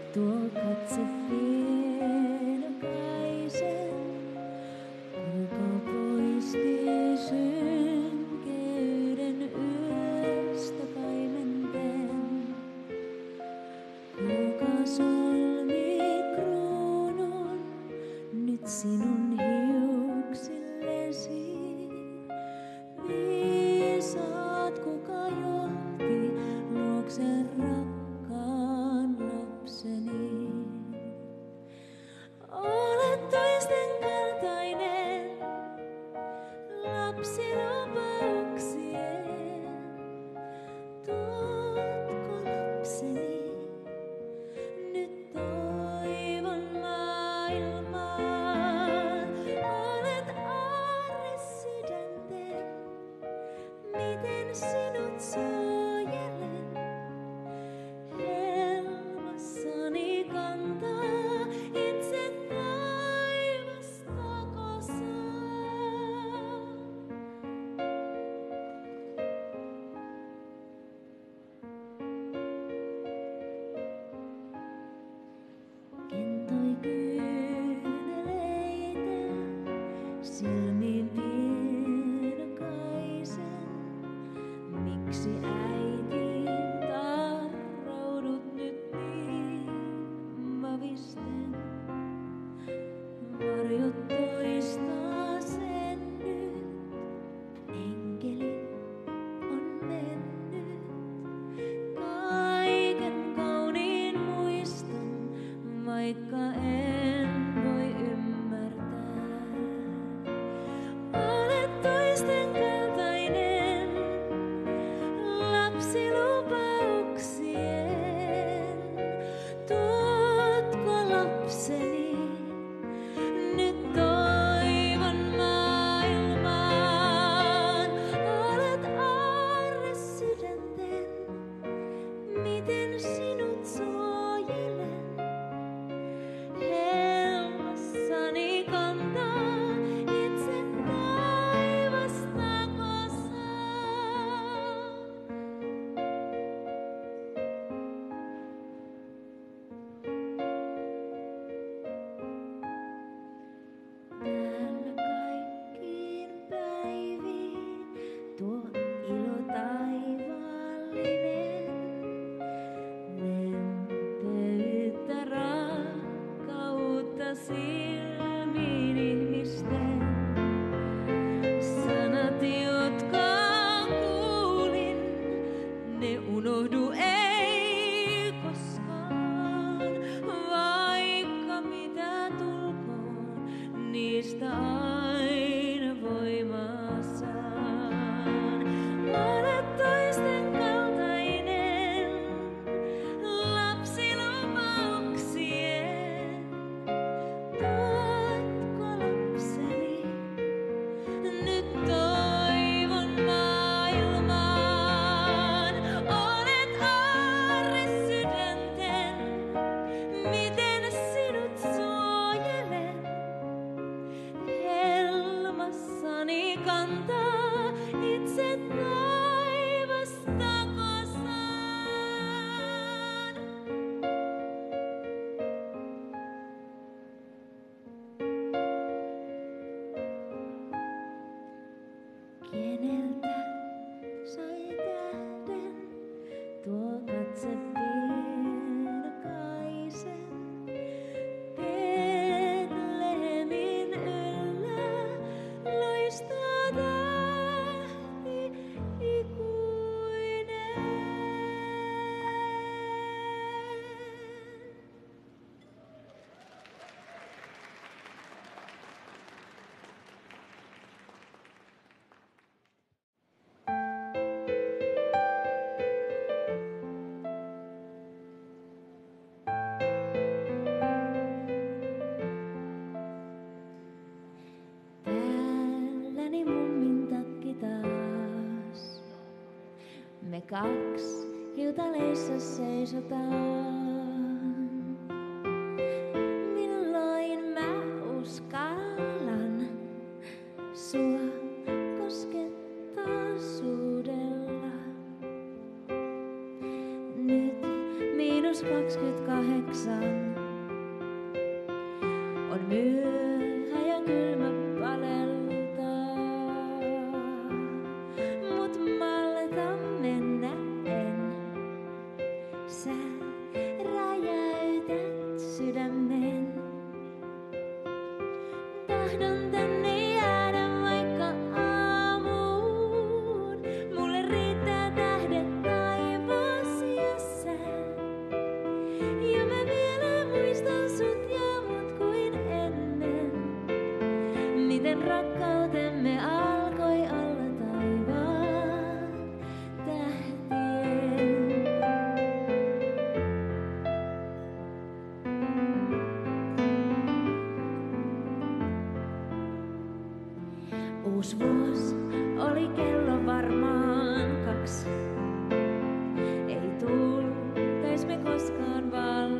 Tuo katse vilkaisen, kuka poisti synkeyden yöstä kaimenten, kuka solmi kruunun nyt sinun hiuksillesi. Viisaat, kuka johti luokse rakkaan lapseni. Olet toisten kaltainen, lapsi lupauksien. Tuotko lapseni nyt toivon maailmaan? Olet aarre sydänten, miten sinut suojelen. Helmassani kantaa itse taivastako saa. Kentoi kyyneleitä, silmiin pilkaisen. Miksi äitiin tarraudut nyt niin vavisten? Varjot toistaa sen nyt, enkeli on mennyt. Kaiken kauniin muistan, vaikka en voi ymmärtää. Olet toisten kaltainen, lapsi lupauksien. Tuotko lapseni nyt toivon maailmaan? Olet aarre sydänten, miten sinut suojelen. Helmassani kantaa itse taivastako saa. Täällä kaikkiin päiviin tuo ilo taivaallinen. Lempeyttä, rakkautta silmiin ihmisten. Sanat, jotka kuulin, ne unohdu ei koskaan. Vaikka mitä tulkoon, niistä aina voimaa saan. Olet toisten kaltainen, lapsi lupauksien. Tuotko lapseni nyt toivon maailmaan? Olet aarre sydänten, miten sinut suojelen. Helmassani kantaa itse taivastako saan. Keneltä sai tähden tuo katse vilkaisen? Betlehemin yllä loistaa tähti ikuinen. Täälläni mummin takki taas. Me kaks hiutaleissa seisotaan. Milloin mä uskallan sua koskettaa suudella? Nyt -20 8. On myöhä ja kylmä paleltaa, mut malta mennä en. Sä räjäytät sydämen. Tahdon tänne jäädä vaikka aamuun. Mulle riittää tähdet taivas ja sää. Ja mä vielä muistan sut ja mut kuin ennen. Miten rakkautemme alkoi alla taivaan tähtien. Uus vuos oli kello varmaan 2. Ei tultais me koskaan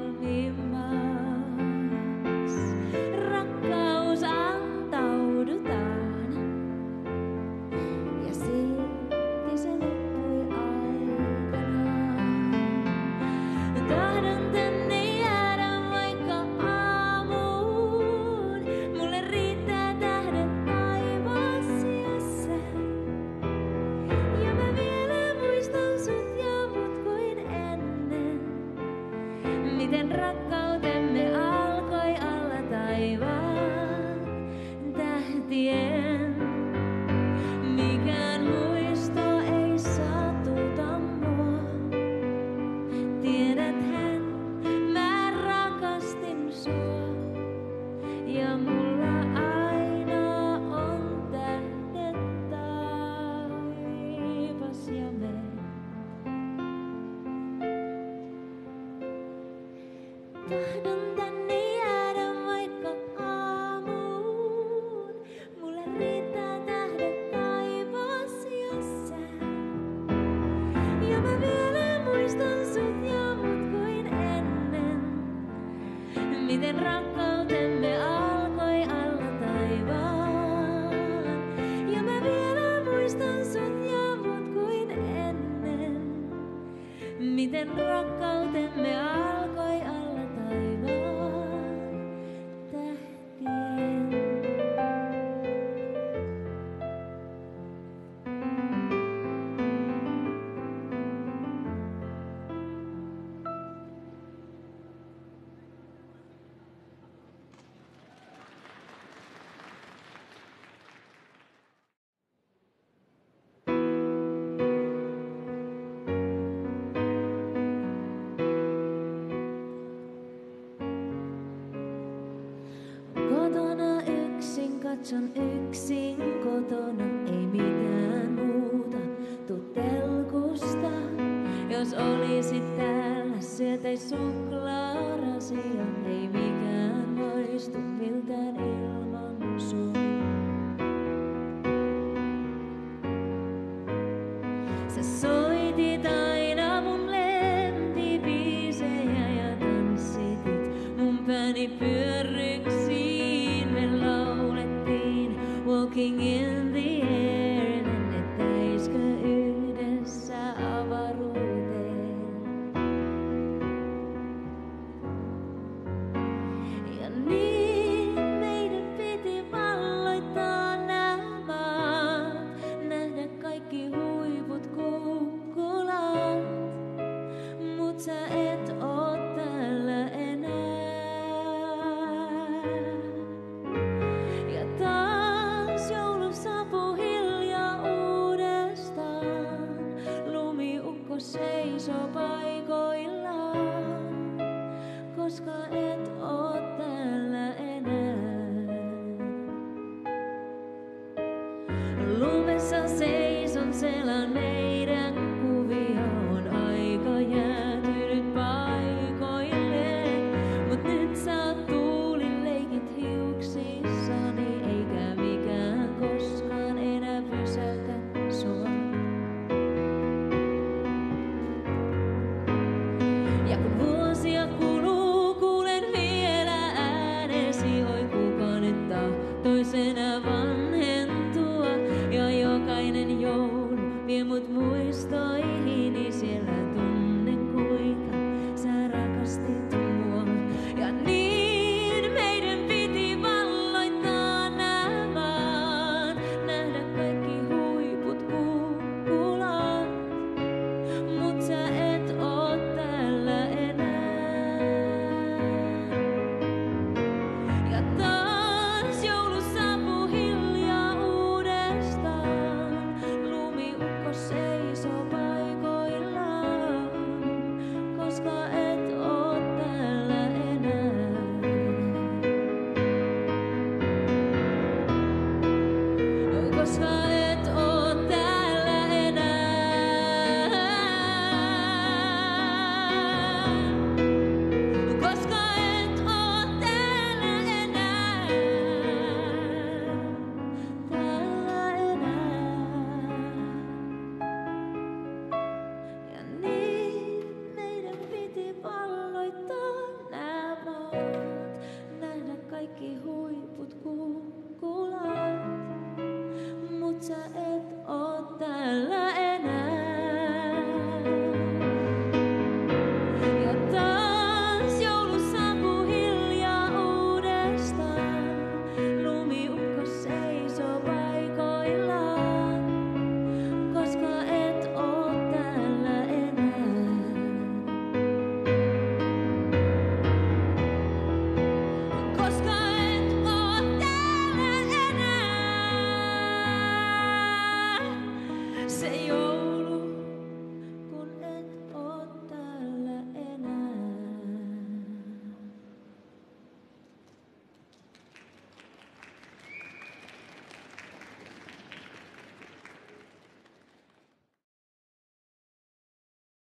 valmiimmaks. Rakkaus antaudutaan ja silti se loppui aikanaan. Tahdon tänne jäädä vaikka aamuun. Mulle riittää tähdet taivas ja sää. Ja mä vielä muistan sut ja mut kuin ennen. Miten rakkautemme alkoi alla taivaan tähtien. Mikään muisto ei satuta mua. Tiedäthän, mä rakastin sua. Ja mulla aina on tähdet taivas ja me. Tahdon tänne jäädä vaikka aamuun. Mulle riittää tähdet taivas ja sää. Ja mä vielä muistan sut ja mut kuin ennen. Miten rakkautemme alkoi alla taivaan. Ja mä vielä muistan sut ja mut kuin ennen. Miten rakkautemme alkoi alla taivaan tähtien. Kotona yksin, katson yksin kotona, ei mitään muuta, tuu telkusta. Jos olisit täällä, syötäis suklaarasia, ei mikään maistu miltään ilman sua. Sä soitit aina mun lempibiisejä ja tanssitit mun pääni pyörryksiin. Me laulettiin Walking in the air, lennättäiskö yhdessä avaruuteen. Ja niin meidän piti valloittaa nämä maat, nähdä kaikki huiput kukkulat. Mut sä et oo täällä enää. Ja taas joulu saapuu hiljaa uudestaan. Lumiukko seisoo paikoillaan, koska